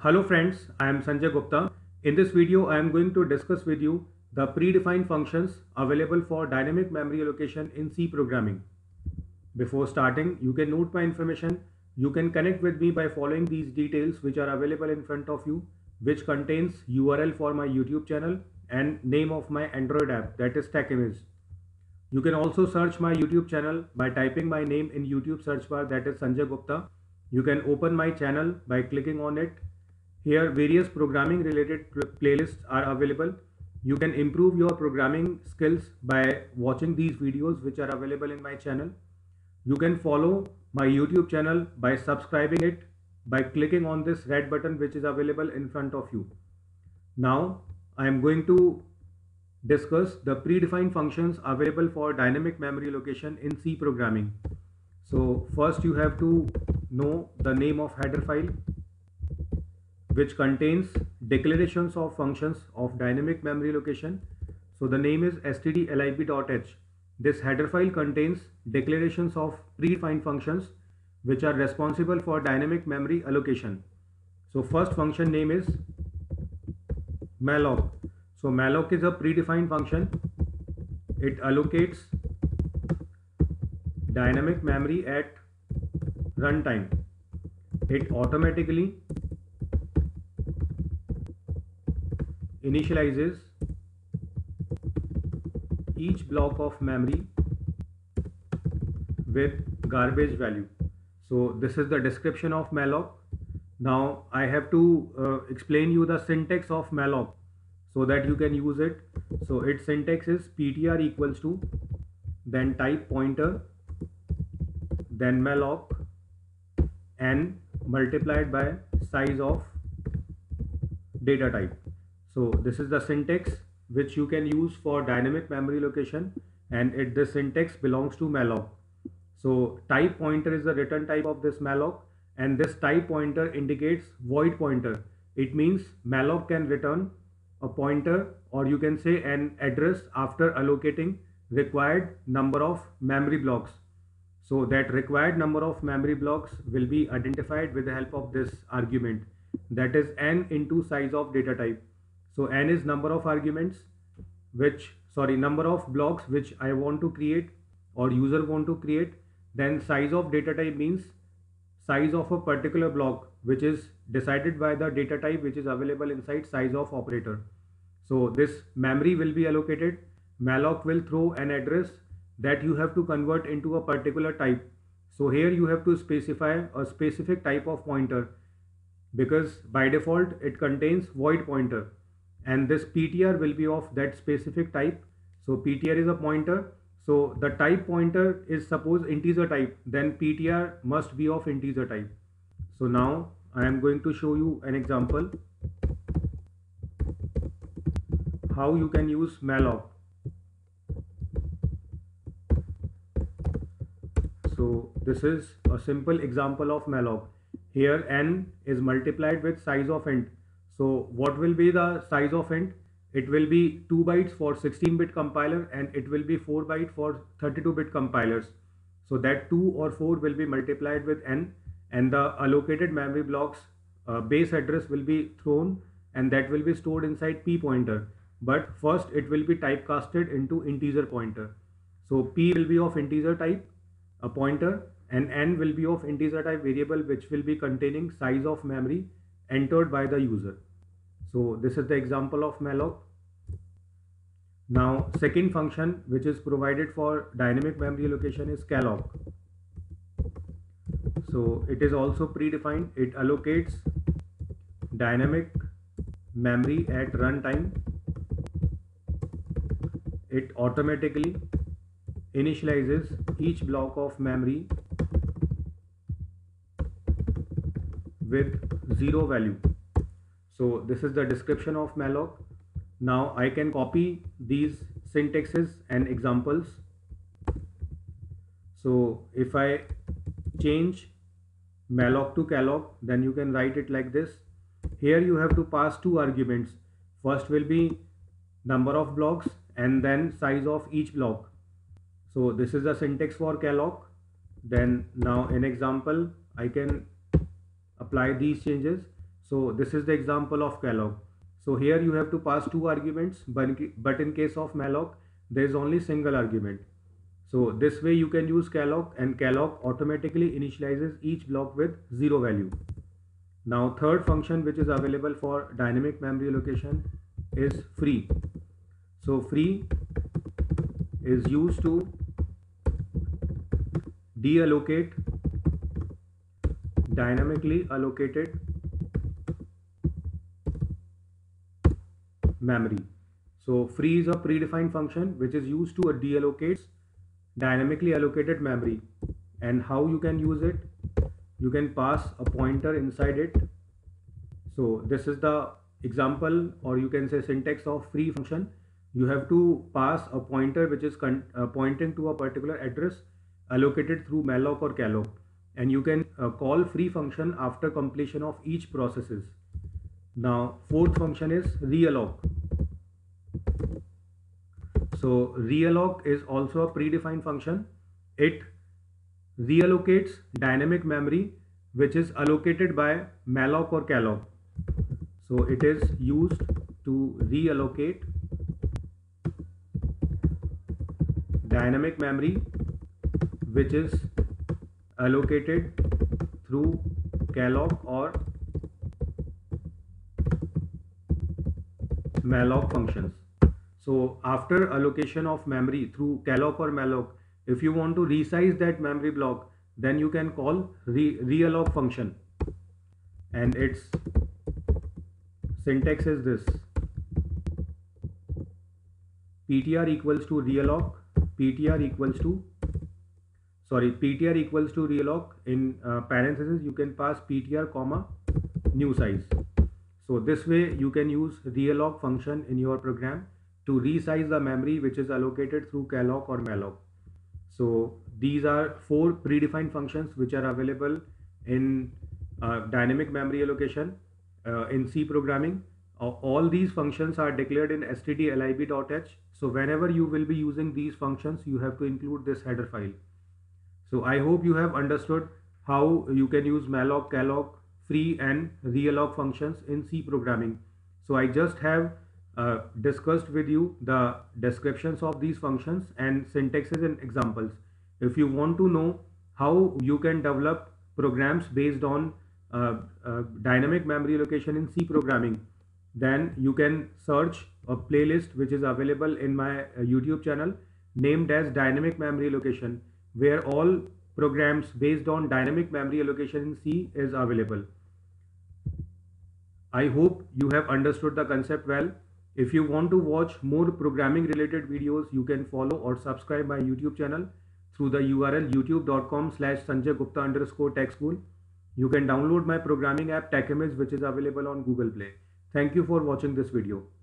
Hello friends, I am Sanjay Gupta. In this video, I am going to discuss with you the predefined functions available for dynamic memory allocation in C programming. Before starting, you can note my information. You can connect with me by following these details which are available in front of you, which contains URL for my YouTube channel and name of my Android app, that is TechImage. You can also search my YouTube channel by typing my name in YouTube search bar, that is Sanjay Gupta. You can open my channel by clicking on it. Here various programming related playlists are available. You can improve your programming skills by watching these videos which are available in my channel. You can follow my YouTube channel by subscribing it by clicking on this red button which is available in front of you. Now I am going to discuss the predefined functions available for dynamic memory allocation in C programming. So first you have to know the name of header file, which contains declarations of functions of dynamic memory allocation. So the name is stdlib.h. This header file contains declarations of predefined functions which are responsible for dynamic memory allocation. So first function name is malloc. So malloc is a predefined function. It allocates dynamic memory at runtime. It automatically initializes each block of memory with garbage value. So this is the description of malloc. Now I have to explain you the syntax of malloc so that you can use it. So its syntax is ptr equals to then type pointer, then malloc n multiplied by size of data type. So this is the syntax which you can use for dynamic memory allocation, and this syntax belongs to malloc. So type pointer is the return type of this malloc, and this type pointer indicates void pointer. It means malloc can return a pointer, or you can say an address, after allocating required number of memory blocks. So that required number of memory blocks will be identified with the help of this argument, that is n into size of data type. So n is number of arguments number of blocks which I want to create or user want to create. Then size of data type means size of a particular block which is decided by the data type which is available inside size of operator. So this memory will be allocated. Malloc will throw an address that you have to convert into a particular type. So here you have to specify a specific type of pointer, because by default it contains void pointer, and this ptr will be of that specific type. So ptr is a pointer, so the type pointer is suppose integer type, then ptr must be of integer type. So now I am going to show you an example how you can use malloc. So this is a simple example of malloc. Here n is multiplied with size of int. So what will be the size of int? It will be 2 bytes for 16-bit compiler, and it will be 4 byte for 32-bit compilers. So that 2 or 4 will be multiplied with n, and the allocated memory blocks base address will be thrown, and that will be stored inside p pointer. But first it will be typecasted into integer pointer. So p will be of integer type, a pointer, and n will be of integer type variable which will be containing size of memory entered by the user. So this is the example of malloc. Now second function which is provided for dynamic memory allocation is calloc. So it is also predefined. It allocates dynamic memory at runtime. It automatically initializes each block of memory with 0 value. So this is the description of malloc. Now I can copy these syntaxes and examples. So if I change malloc to calloc, then you can write it like this. Here you have to pass two arguments. First will be number of blocks and then size of each block. So this is the syntax for calloc. Then now in example I can apply these changes. So this is the example of calloc. So here you have to pass two arguments, but in case of malloc, there is only single argument. So this way you can use calloc, and calloc automatically initializes each block with 0 value. Now third function which is available for dynamic memory allocation is free. So free is used to deallocate dynamically allocated memory. So free is a predefined function which is used to deallocates dynamically allocated memory. And how you can use it? You can pass a pointer inside it. So this is the example, or you can say syntax of free function. You have to pass a pointer which is pointing to a particular address allocated through malloc or calloc, and you can call free function after completion of each processes. Now fourth function is realloc. So realloc is also a predefined function. It reallocates dynamic memory which is allocated by malloc or calloc. So it is used to reallocate dynamic memory which is allocated through calloc or malloc functions. So after allocation of memory through calloc or malloc, if you want to resize that memory block, then you can call realloc function, and its syntax is this: ptr equals to realloc, ptr equals to realloc. In parentheses you can pass ptr comma new size. So this way you can use realloc function in your program to resize the memory which is allocated through calloc or malloc. So these are four predefined functions which are available in dynamic memory allocation in C programming. All these functions are declared in stdlib.h. So whenever you will be using these functions, you have to include this header file. So I hope you have understood how you can use malloc, calloc, free and realloc functions in C programming. So I just have discussed with you the descriptions of these functions and syntaxes and examples. If you want to know how you can develop programs based on dynamic memory allocation in C programming, then you can search a playlist which is available in my YouTube channel named as Dynamic Memory Allocation, where all programs based on dynamic memory allocation in C is available. I hope you have understood the concept well. If you want to watch more programming related videos, you can follow or subscribe my YouTube channel through the URL youtube.com/sanjaygupta_tech school. You can download my programming app TechImage, which is available on Google Play. Thank you for watching this video.